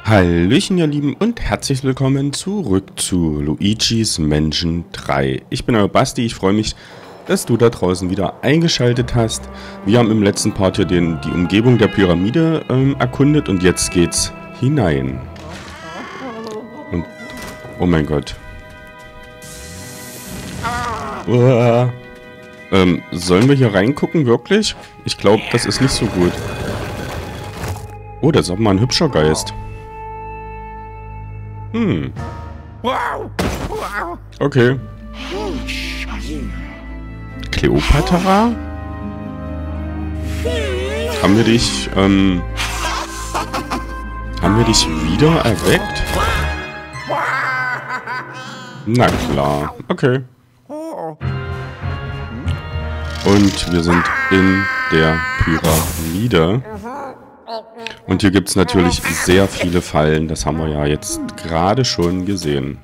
Hallöchen ihr Lieben und herzlich willkommen zurück zu Luigi's Mansion 3. Ich bin euer Basti, ich freue mich, dass du da draußen wieder eingeschaltet hast. Wir haben im letzten Part hier die Umgebung der Pyramide erkundet und jetzt geht's hinein. Und, oh mein Gott. Sollen wir hier reingucken, wirklich? Ich glaube, das ist nicht so gut. Oh, das ist auch mal ein hübscher Geist. Okay. Kleopatra? Haben wir dich wieder erweckt? Na klar. Okay. Und wir sind in der Pyramide. Und hier gibt es natürlich sehr viele Fallen. Das haben wir ja jetzt gerade schon gesehen.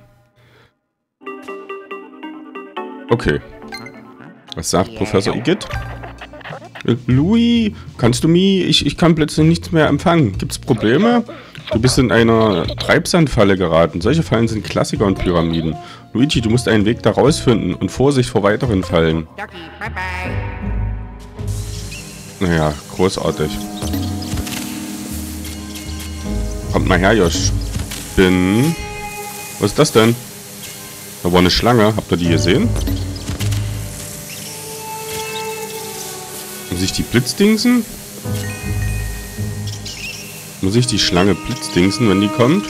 Okay. Was sagt Professor Igitt? Louis, kannst du mich? Ich kann plötzlich nichts mehr empfangen. Gibt's Probleme? Du bist in einer Treibsandfalle geraten. Solche Fallen sind Klassiker und Pyramiden. Luigi, du musst einen Weg da rausfinden und Vorsicht vor weiteren Fallen. Naja, großartig. Kommt mal her, Josh. Was ist das denn? Da war eine Schlange. Habt ihr die gesehen? Muss ich die blitzdingsen? Muss ich die Schlange blitzdingsen, wenn die kommt?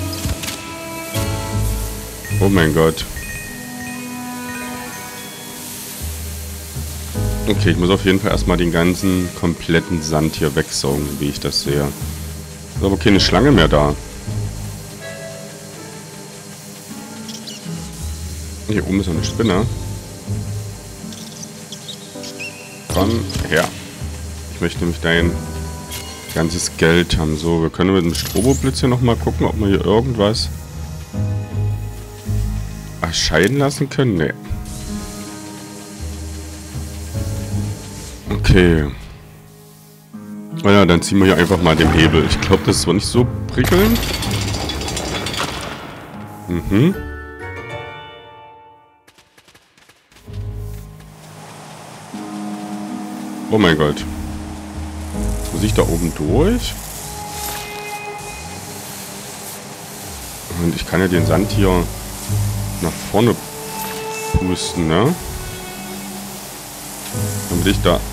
Oh mein Gott. Okay, ich muss auf jeden Fall erstmal den ganzen kompletten Sand hier wegsaugen, wie ich das sehe. Ist aber keine Schlange mehr da. Hier oben ist eine Spinne. Komm her. Ich möchte nämlich dein ganzes Geld haben. So, wir können mit dem Stroboblitz hier nochmal gucken, ob wir hier irgendwas erscheinen lassen können. Nee. Okay. Naja, dann ziehen wir hier einfach mal den Hebel. Ich glaube, das war nicht so prickelnd. Oh mein Gott. Muss ich da oben durch? Und ich kann ja den Sand hier nach vorne pusten, ne? Damit ich da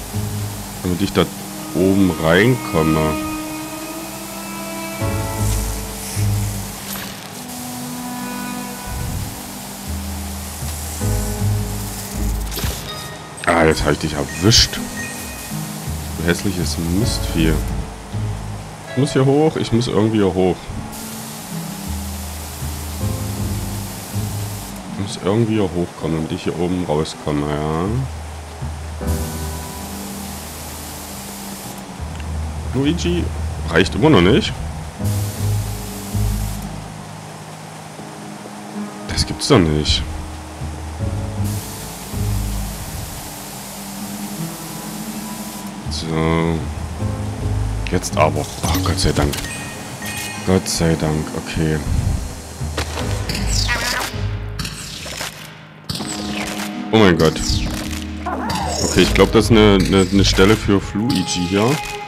oben reinkomme. Ah, jetzt habe ich dich erwischt. Du hässliches Mistvieh. Ich muss hier hoch. Ich muss irgendwie hier hoch. Ich muss irgendwie hier hochkommen, damit ich hier oben rauskomme, ja. Luigi reicht immer noch nicht. Das gibt's doch nicht. So. Jetzt aber. Oh, Gott sei Dank. Gott sei Dank. Okay. Oh mein Gott. Okay, ich glaube, das ist eine Stelle für Luigi hier.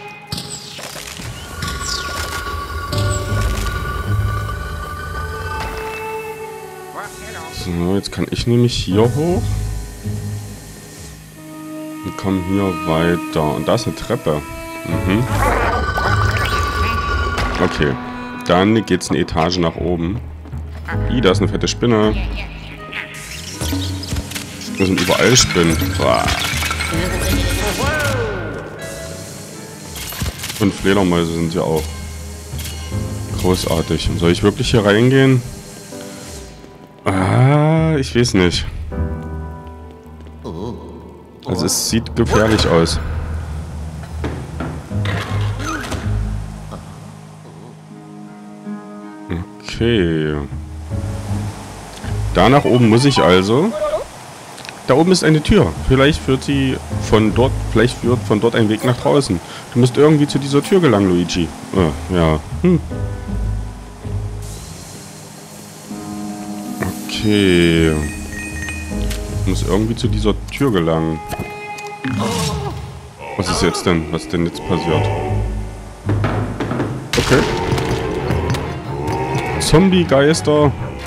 So, jetzt kann ich nämlich hier hoch. Und komme hier weiter. Und da ist eine Treppe. Okay. Dann geht's eine Etage nach oben. Da ist eine fette Spinne. Da sind überall Spinnen. Boah. Und Fledermäuse sind hier auch. Großartig. Soll ich wirklich hier reingehen? Ah, ich weiß nicht. Also es sieht gefährlich aus. Okay. Da nach oben muss ich also. Da oben ist eine Tür. Vielleicht führt von dort ein Weg nach draußen. Du musst irgendwie zu dieser Tür gelangen, Luigi. Ja. Okay. Ich muss irgendwie zu dieser Tür gelangen. Was ist jetzt denn? Was ist denn jetzt passiert? Okay. Zombie-Geister.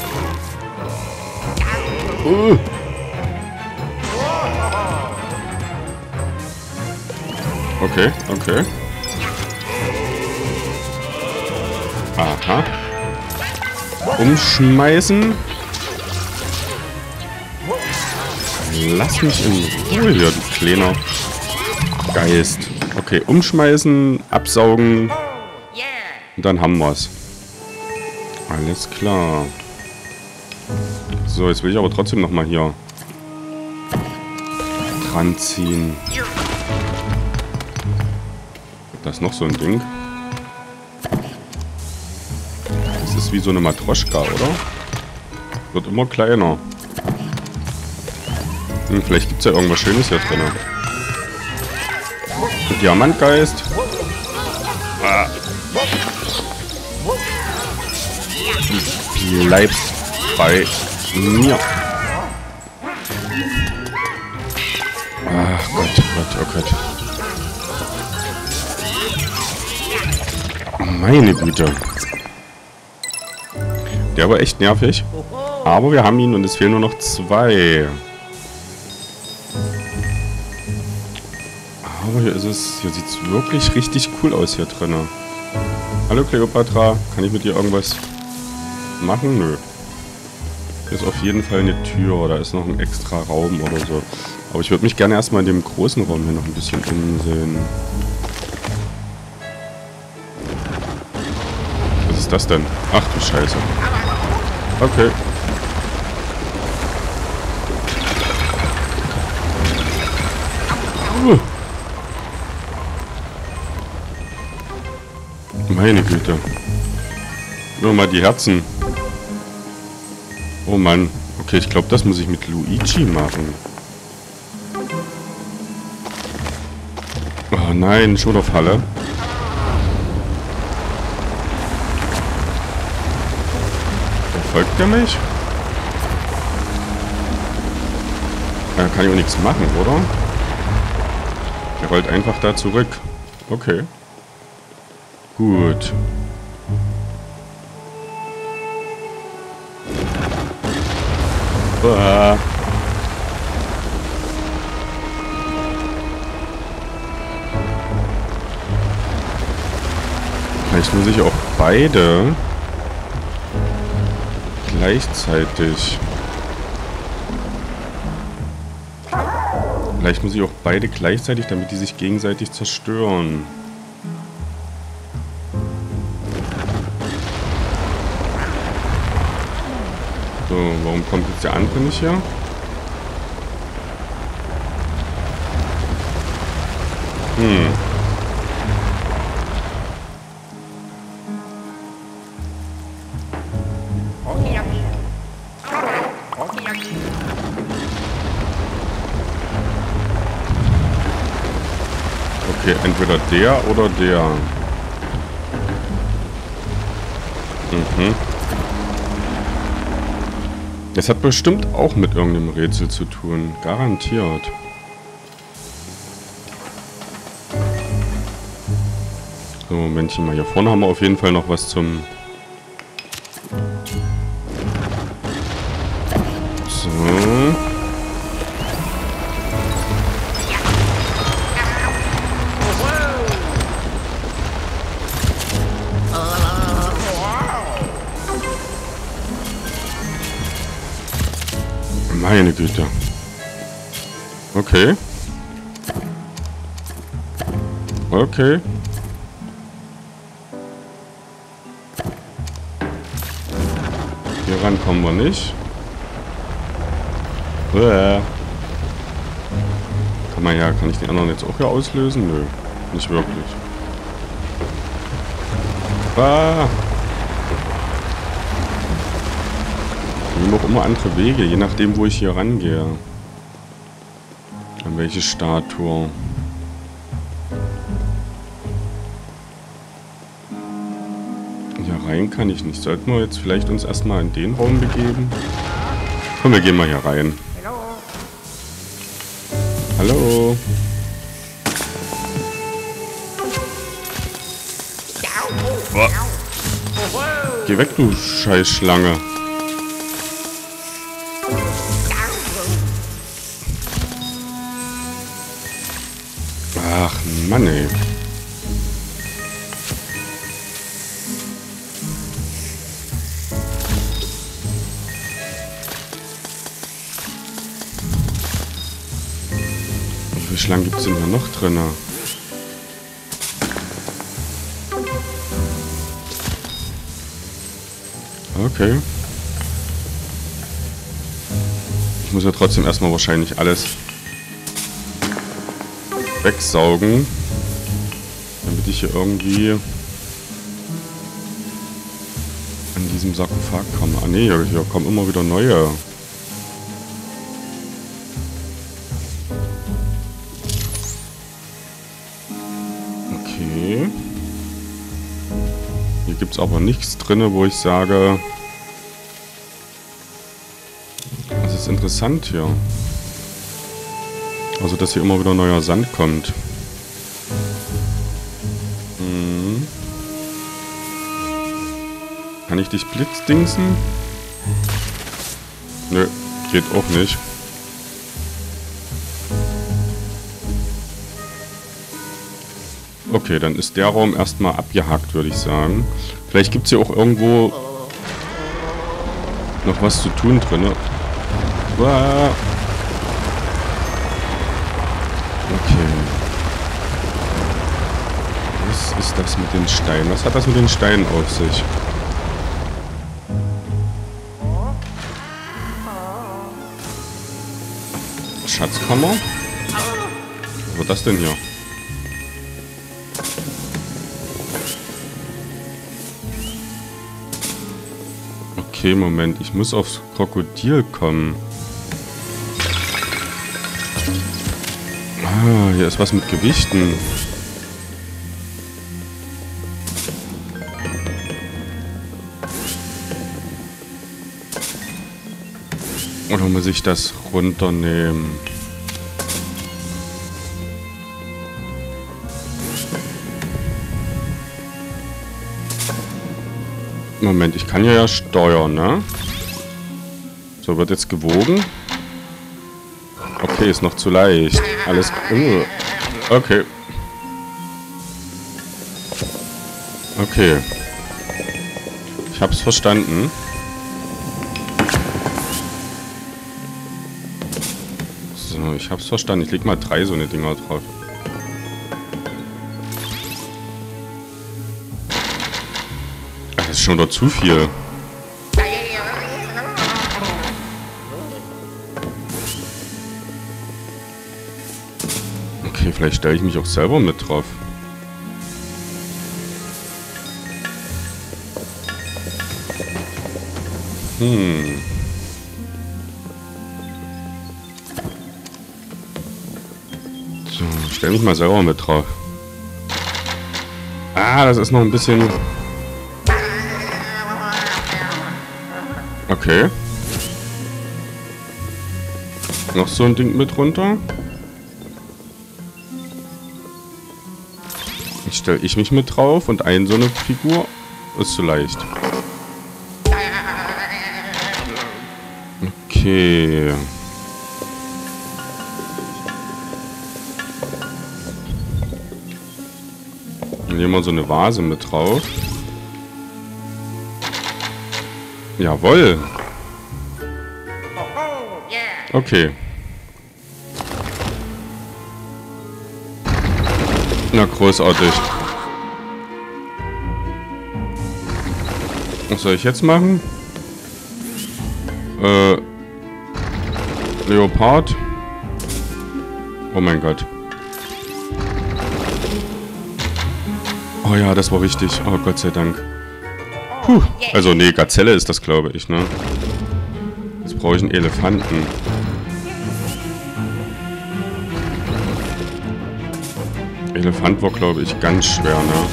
Okay, okay. Aha. Umschmeißen. Lass mich in Ruhe hier, du kleiner Geist. Okay, umschmeißen, absaugen. Und dann haben wir's. Alles klar. So, jetzt will ich aber trotzdem nochmal hier dran ziehen. Das ist noch so ein Ding. Das ist wie so eine Matroschka, oder? Wird immer kleiner. Vielleicht gibt es ja irgendwas Schönes hier drin. Diamantgeist. Ah. Bleib bei mir. Ach Gott, oh Gott. Meine Güte. Der war echt nervig. Aber wir haben ihn und es fehlen nur noch 2. Aber hier ist es. Hier sieht es wirklich richtig cool aus hier drin. Hallo Cleopatra. Kann ich mit dir irgendwas machen? Nö. Hier ist auf jeden Fall eine Tür. Da ist noch ein extra Raum oder so. Aber ich würde mich gerne erstmal in dem großen Raum hier noch ein bisschen umsehen. Was ist das denn? Ach du Scheiße. Okay. Meine Güte. Nur mal die Herzen. Oh Mann. Okay, ich glaube, das muss ich mit Luigi machen. Oh nein, schon auf Halle. Verfolgt er mich? Da kann ich auch nichts machen, oder? Er rollt einfach da zurück. Okay. Gut. Vielleicht muss ich auch beide gleichzeitig. Vielleicht muss ich auch beide gleichzeitig, damit die sich gegenseitig zerstören. So, warum kommt jetzt der andere nicht her? Okay, entweder der oder der. Das hat bestimmt auch mit irgendeinem Rätsel zu tun. Garantiert. So, Momentchen mal. Hier vorne haben wir auf jeden Fall noch was zum... So. Meine Güte. Okay. Okay. Hier ran kommen wir nicht. Kann ich den anderen jetzt auch hier auslösen? Nö, nicht wirklich. Ich nehme auch immer andere Wege, je nachdem, wo ich hier rangehe. An welche Statue. Hier rein kann ich nicht. Sollten wir jetzt vielleicht uns erstmal in den Raum begeben? Komm, wir gehen mal hier rein. Hallo. Boah. Geh weg, du Scheißschlange. Ach, Mann, ey. Wie viele Schlangen gibt es denn hier noch drin? Okay. Ich muss ja trotzdem erstmal wahrscheinlich alles wegsaugen, damit ich hier irgendwie an diesem Sarkophag komme. Ah ne, hier kommen immer wieder neue. Okay. Hier gibt es aber nichts drin, wo ich sage, das ist interessant hier. Also, dass hier immer wieder neuer Sand kommt. Hm. Kann ich dich blitzdingsen? Nö, geht auch nicht. Okay, dann ist der Raum erstmal abgehakt, würde ich sagen. Vielleicht gibt es hier auch irgendwo noch was zu tun drin. Wow. Okay. Was ist das mit den Steinen? Was hat das mit den Steinen auf sich? Schatzkammer? Was war das denn hier? Okay, Moment. Ich muss aufs Krokodil kommen. Ah, hier ist was mit Gewichten. Oder muss ich das runternehmen? Moment, ich kann ja steuern, ne? So, wird jetzt gewogen. Okay, ist noch zu leicht. Alles... okay. Okay. Ich hab's verstanden. So, ich hab's verstanden. Ich leg mal 3 so eine Dinger drauf. Das ist schon wieder zu viel. Okay, vielleicht stelle ich mich auch selber mit drauf. So, ich stelle mich mal selber mit drauf. Ah, das ist noch ein bisschen... Okay. Noch so ein Ding mit runter. Jetzt stelle ich mich mit drauf und so eine Figur ist zu leicht. Okay. Dann nehmen wir so eine Vase mit drauf. Jawohl. Okay. Na, großartig. Was soll ich jetzt machen? Leopard. Oh mein Gott. Oh ja, das war wichtig. Oh, Gott sei Dank. Puh. Also, nee, Gazelle ist das, glaube ich, ne? Jetzt brauche ich einen Elefanten. Elefant war, glaube ich, ganz schwer, ne?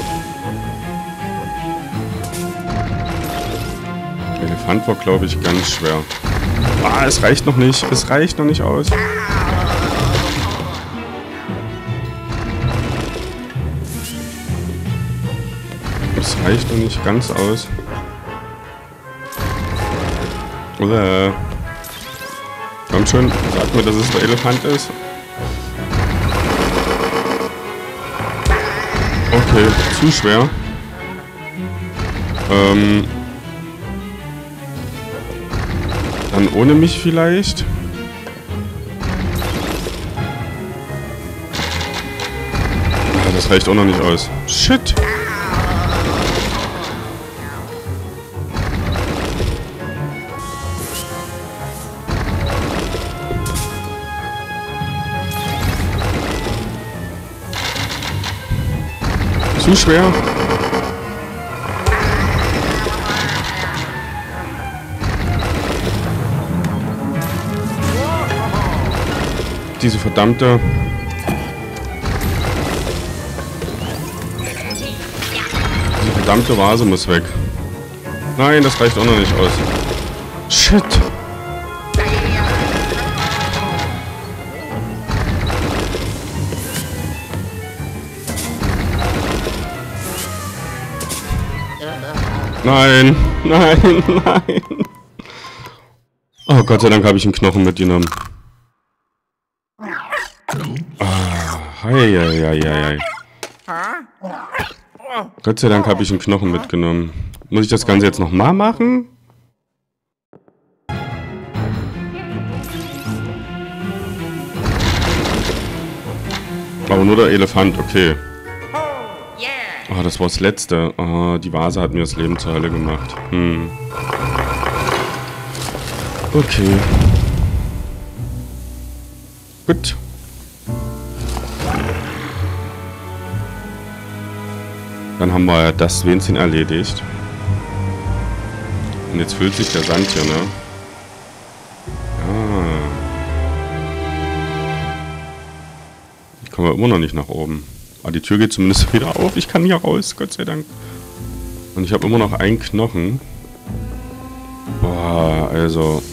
Elefant war, glaube ich, ganz schwer. Ah, es reicht noch nicht. Es reicht noch nicht aus. Es reicht noch nicht ganz aus. Komm schon, sag mir, dass es der Elefant ist. Okay, zu schwer. Dann ohne mich vielleicht. Ah, das reicht auch noch nicht aus. Shit. Zu schwer. Diese verdammte Vase muss weg. Nein, das reicht auch noch nicht aus. Shit. Nein, nein, nein. Oh, Gott sei Dank habe ich einen Knochen mitgenommen. Hei. Gott sei Dank habe ich einen Knochen mitgenommen. Muss ich das Ganze jetzt nochmal machen? Aber nur der Elefant, okay. Oh, das war das Letzte. Oh, die Vase hat mir das Leben zur Hölle gemacht. Okay. Gut. Dann haben wir das Wänzchen erledigt. Und jetzt füllt sich der Sand hier, ne? Ah. Ich komme immer noch nicht nach oben. Aber die Tür geht zumindest wieder auf. Ich kann hier raus, Gott sei Dank. Und ich habe immer noch einen Knochen. Boah, also...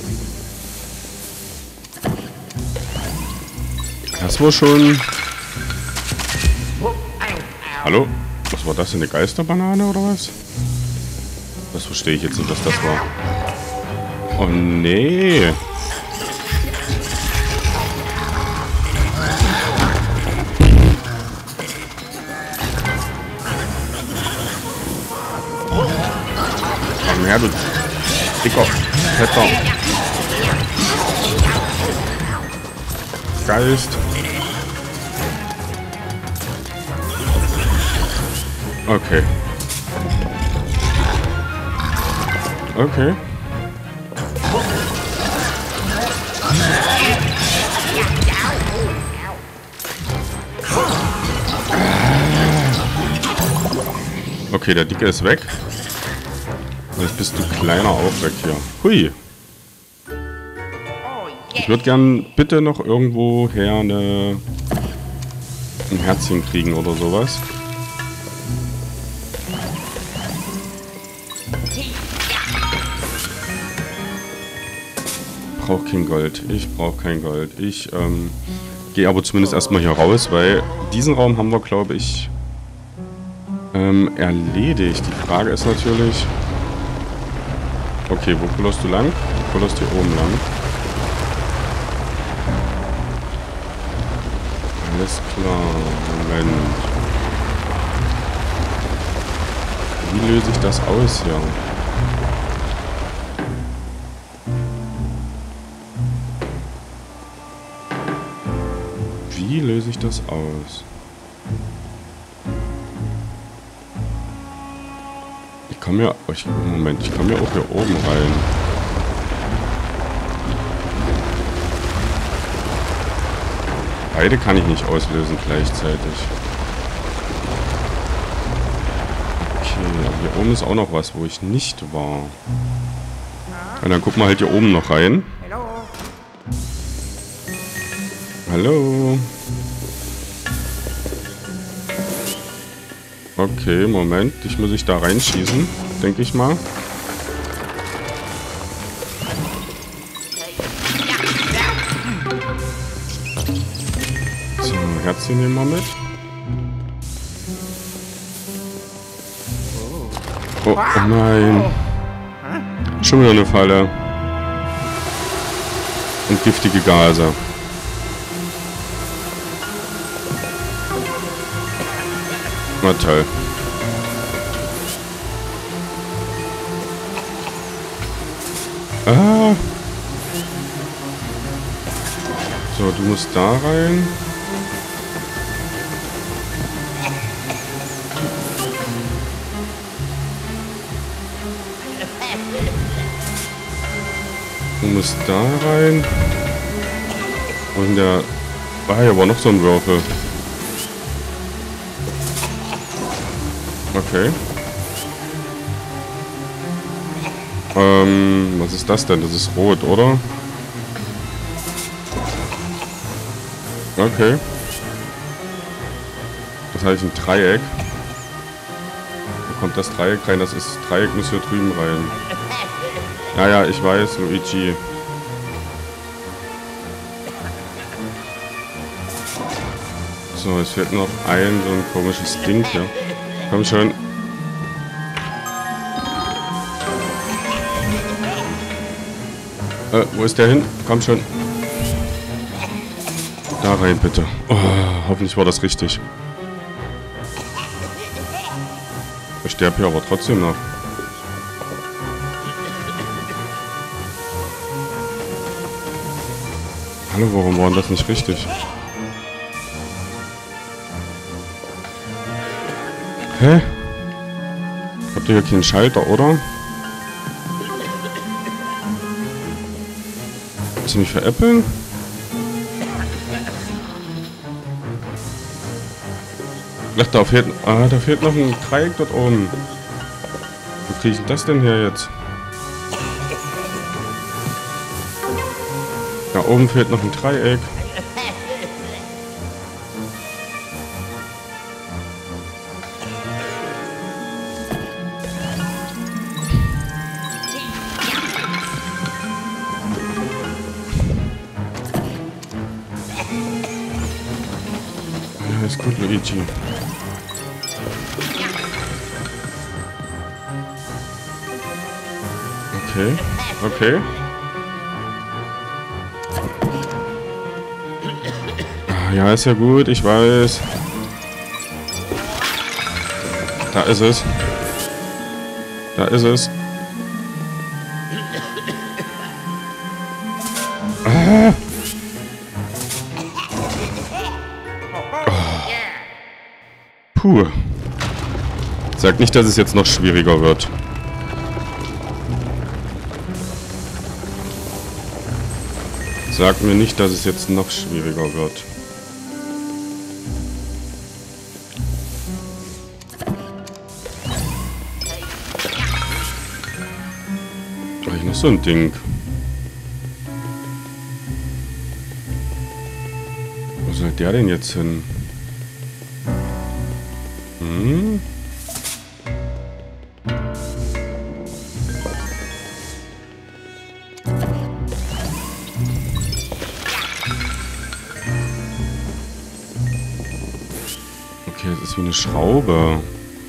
Das war schon... Hallo? Was war das denn? Eine Geisterbanane oder was? Das verstehe ich jetzt nicht, was das war. Oh nee. Komm her, du dicker Fetter. Geist. Okay. Okay. Okay, der Dicke ist weg. Jetzt bist du kleiner auch weg hier. Hui. Ich würde gern bitte noch irgendwo her ein Herzchen kriegen oder sowas. Ich brauche kein Gold. Ich brauche kein Gold. Ich gehe aber zumindest erstmal hier raus, weil diesen Raum haben wir, glaube ich, erledigt. Die Frage ist natürlich... Okay, wo kullerst du lang? Du kullerst hier oben lang. Alles klar. Moment. Wie löse ich das aus hier? Wie löse ich das aus? Ich komme ja... Moment, ich komme ja auch hier oben rein. Beide kann ich nicht auslösen gleichzeitig. Okay, aber hier oben ist auch noch was, wo ich nicht war. Und dann gucken wir halt hier oben noch rein. Hallo. Okay, Moment. Ich muss da reinschießen, denke ich mal. Herzchen nehmen wir mit. Oh, oh nein. Schon wieder eine Falle. Und giftige Gase. Na toll. Ah. So, du musst da rein. Du musst da rein. Und der... Ah, hier war noch so ein Würfel. Okay. Was ist das denn? Das ist rot, oder? Okay. Das heißt ein Dreieck. Wo kommt das Dreieck rein? Das Dreieck muss hier drüben rein. Ja, ich weiß, Luigi. So, es fehlt noch so ein komisches Ding hier. Komm schon. Wo ist der hin? Komm schon. Da rein, bitte. Oh, hoffentlich war das richtig. Ich sterbe hier aber trotzdem noch. Hallo, warum war das nicht richtig? Hä? Habt ihr hier keinen Schalter, oder? Willst du mich veräppeln? Ach, da fehlt noch ein Dreieck dort oben. Wo kriege ich das denn her jetzt? Da oben fehlt noch ein Dreieck. Ja, ist gut, Luigi. Okay, okay. Ja, ist ja gut, ich weiß. Da ist es. Da ist es. Ah. Oh. Puh. Sag nicht, dass es jetzt noch schwieriger wird. Sag mir nicht, dass es jetzt noch schwieriger wird. Hier noch so ein Ding. Wo soll der denn jetzt hin? Hm? Okay, das ist wie eine Schraube.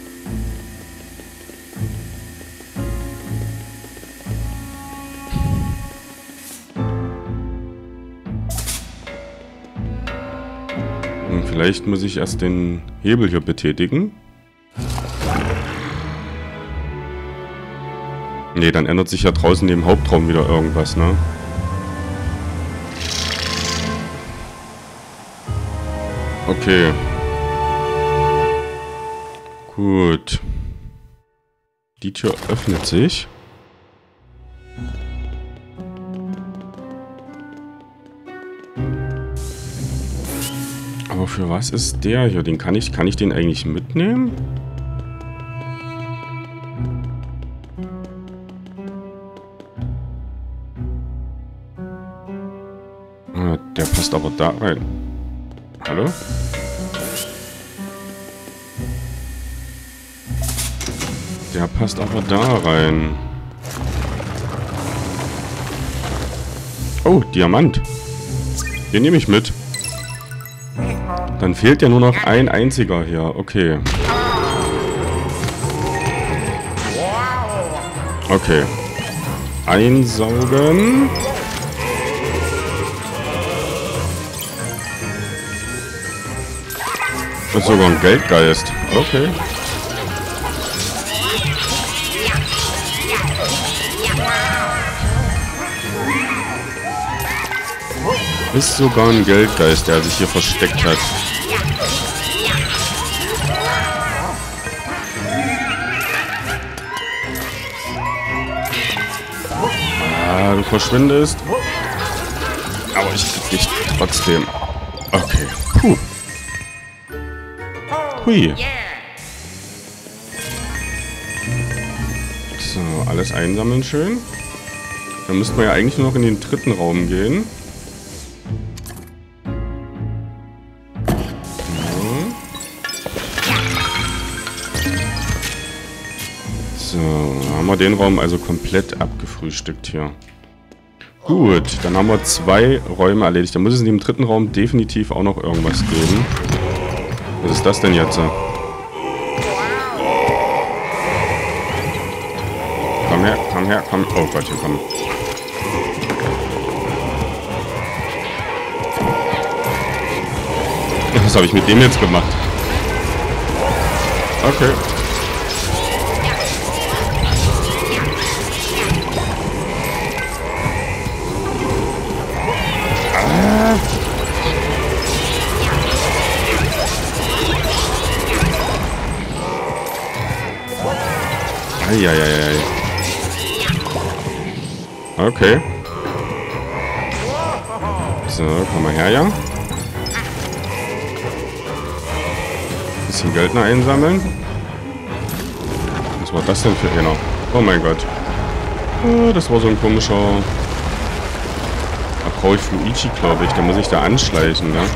Und vielleicht muss ich erst den Hebel hier betätigen. Nee, dann ändert sich ja draußen im Hauptraum wieder irgendwas, ne? Okay. Gut. Die Tür öffnet sich. Aber für was ist der hier? Den kann ich den eigentlich mitnehmen? Ah, der passt aber da rein. Hallo? Der passt aber da rein. Oh, Diamant. Den nehme ich mit. Dann fehlt ja nur noch ein einziger hier. Okay. Okay. Einsaugen. Das ist sogar ein Geldgeist. Okay. Ist sogar ein Geldgeist, der sich hier versteckt hat. Ah, du verschwindest. Aber ich krieg dich trotzdem. Okay. Puh. Hui. So, alles einsammeln schön. Dann müssten wir ja eigentlich nur noch in den dritten Raum gehen. So, haben wir den Raum also komplett abgefrühstückt hier. Gut, dann haben wir 2 Räume erledigt. Dann muss es in dem dritten Raum definitiv auch noch irgendwas geben. Was ist das denn jetzt? Komm her, komm her, komm. Oh Gott, hier komm. Was habe ich mit dem jetzt gemacht? Okay. Eieiei. Okay. So, komm mal her, ja. Bisschen Geld noch einsammeln. Was war das denn für einer? Oh mein Gott. Oh, das war so ein komischer... Da brauche ich Luigi, glaube ich. Da muss ich da anschleichen, ne?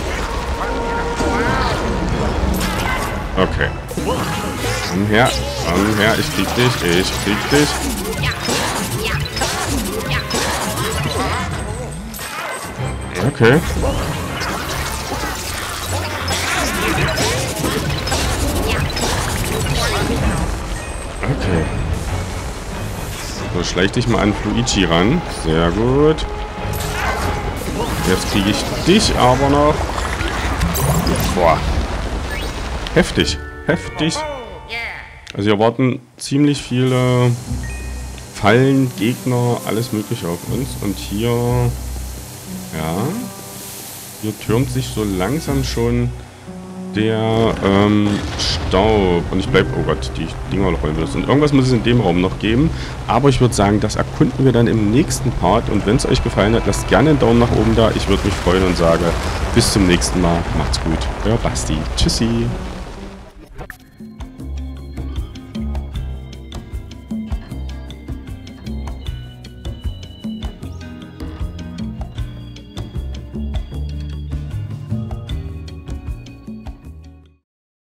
Okay. Komm her, ich krieg dich, ich krieg dich. Okay. Okay. So, schleich dich mal an Luigi ran. Sehr gut. Jetzt kriege ich dich aber noch. Boah. Heftig. Heftig. Also hier warten ziemlich viele Fallen, Gegner, alles mögliche auf uns. Und hier... Ja. Hier türmt sich so langsam schon der Staub. Und ich bleibe... Oh Gott, die Dinger rollen los. Und irgendwas muss es in dem Raum noch geben. Aber ich würde sagen, das erkunden wir dann im nächsten Part. Und wenn es euch gefallen hat, lasst gerne einen Daumen nach oben da. Ich würde mich freuen und sage bis zum nächsten Mal. Macht's gut. Euer Basti. Tschüssi.